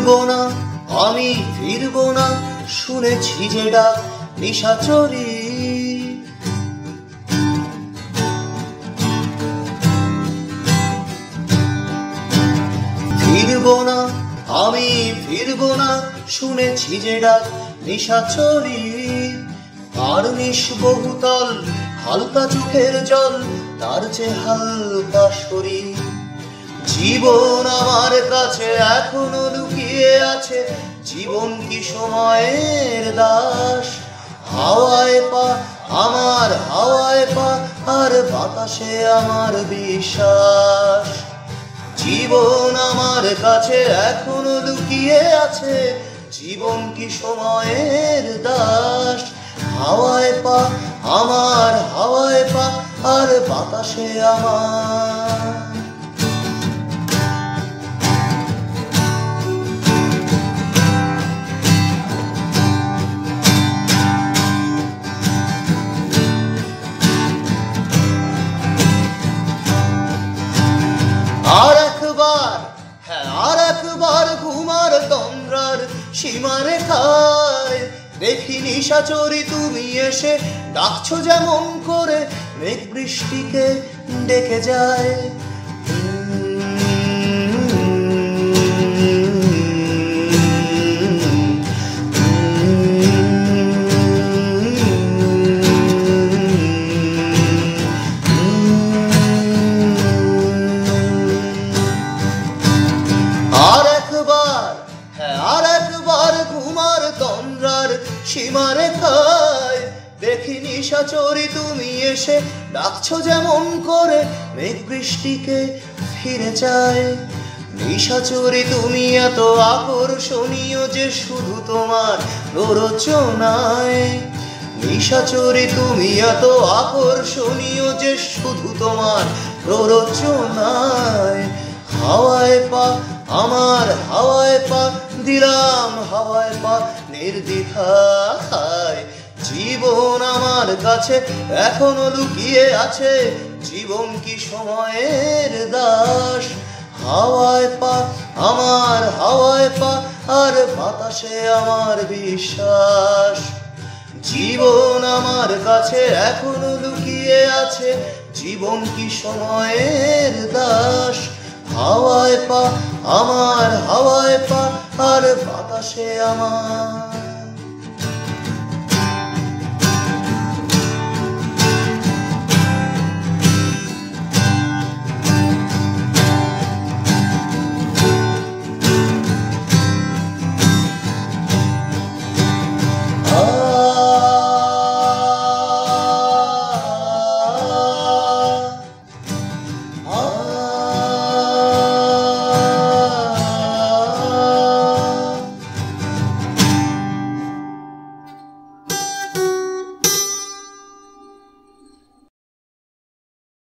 ফিরবো না, আমি ফিরবো না, শুনেছি যে ডাক নিশাচরী। ফিরবো না, আমি ফিরবো না, শুনেছি যে ডাক নিশাচরী। আর নিশ বহুতল, হালকা চোখের জল, তার যে হালকা শরীর। জীবন আমার কাছে এখনো লুকিয়ে আছে, জীবন কি সময়ের দাস। হাওয়ায় পা আমার, হাওয়ায় পা, আর বাতাসে আমার বিশ্বাস। জীবন আমার কাছে এখনো লুকিয়ে আছে, জীবন কি সময়ের দাস। হাওয়ায় পা আমার, হাওয়ায় পা, আর বাতাসে আমার। আর একবার, হ্যাঁ আর একবার ঘুমার তন্দ্রার সীমারেখায় দেখি নিশাচরী তুমি এসে ডাকছো যেমন করে মেঘ বৃষ্টিকে ডেকে যায়। আর একবার, হ্যাঁ আর একবার ঘুমার তন্দ্রার সীমারেখায় দেখি নিশাচরী তুমি এসে ডাকছো যেমন করে মেঘ বৃষ্টিকে ফিরে যায়। নিশাচরী তুমি এত আকর্ষণীয় যে শুধু তোমার প্ররোচনায়। নিশাচরী তুমি এত আকর্ষণীয় যে শুধু তোমার প্ররোচনায়। হাওয়ায় পা আমার, হাওয়ায় পা দিলাম, হাওয়ায় পা নির্দ্বিধায়। জীবন আমার কাছে এখনো লুকিয়ে আছে, জীবন কি সময়ের দাস। হাওয়ায় পা আমার, হাওয়ায় পা, আর বাতাসে আমার বিশ্বাস। জীবন আমার কাছে এখনো লুকিয়ে আছে, জীবন কি সময়ের দাস। হাওয়ায় পা আমার, হাওয়ায় পা, আর বাতাসে আমার।